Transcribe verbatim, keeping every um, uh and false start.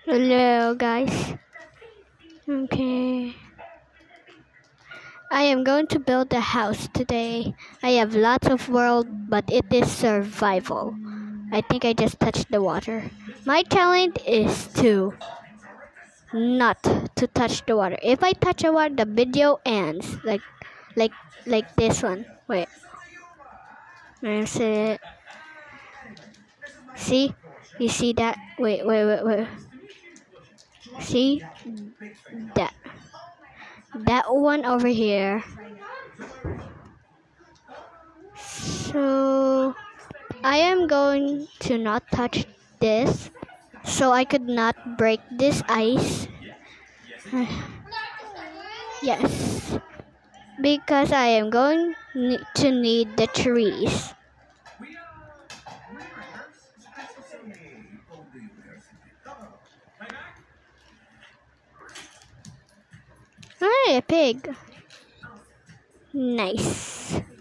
Hello, guys. Okay. I am going to build a house today. I have lots of world, but it is survival. I think I just touched the water. My talent is to not to touch the water. If I touch the water, the video ends. Like, like, like this one. Wait. That's it. See? You see that? Wait, wait, wait, wait. See? That. That one over here. So I am going to not touch this so I could not break this ice. Yes, because I am going to need the trees. Hey, a pig. Nice.